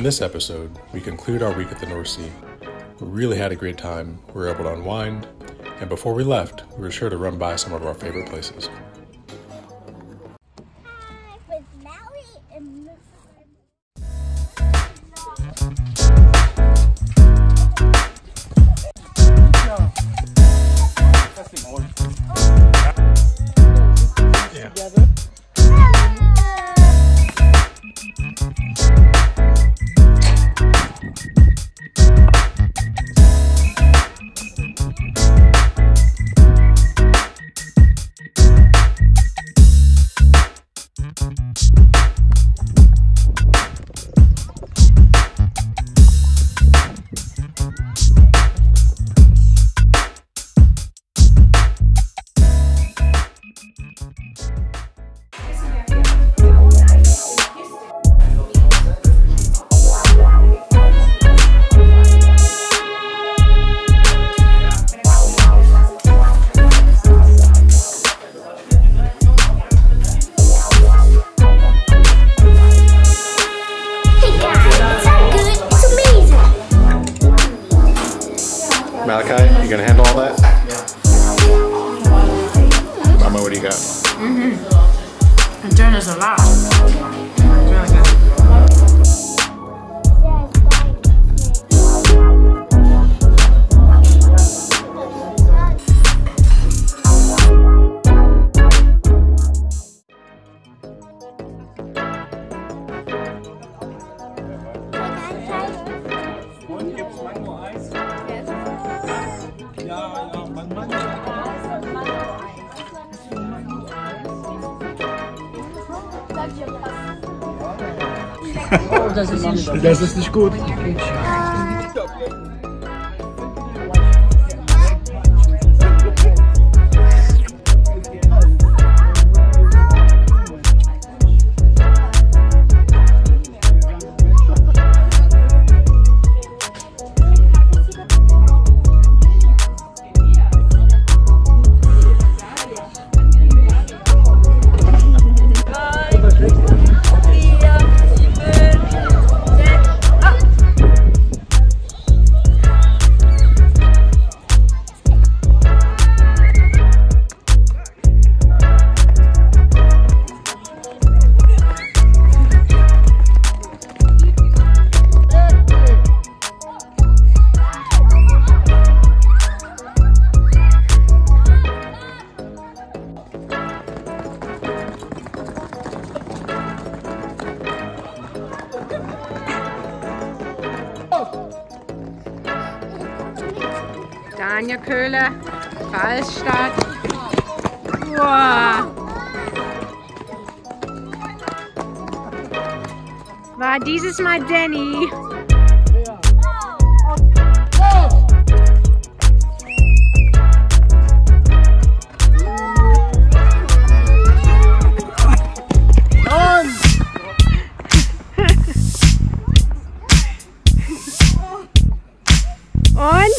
this episode, we conclude our week at the North Sea. We really had a great time, we were able to unwind, and before we left, we were sure to run by some of our favorite places. Hi, with Maui and Malachi, you gonna handle all that? Yeah. Mama, what do you got? The turn is a lot. It's really good. Oh, das ist nicht gut. Daniel Köhler, Kreisstadt. Wow. War dieses Mal Danny. Und?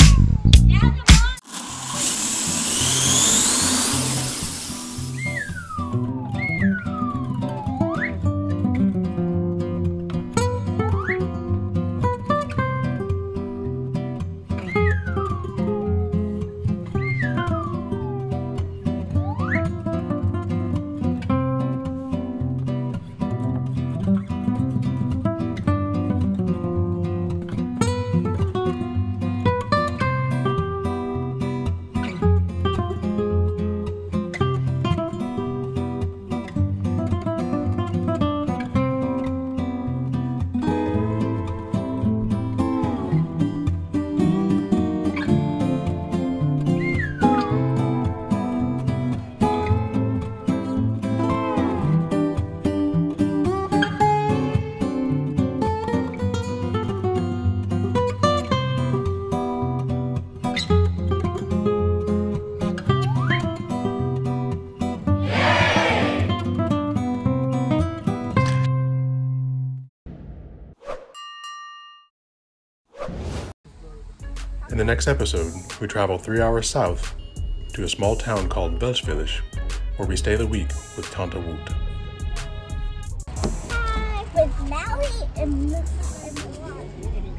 In the next episode, we travel 3 hours south to a small town called Welschvillage, where we stay the week with Tante Ruth. Hi, with Maui and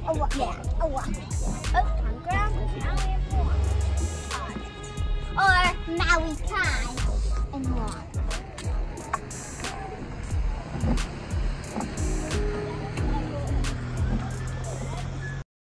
Oh, yeah. Oh, on ground with Maui and more. Or Maui pie and more.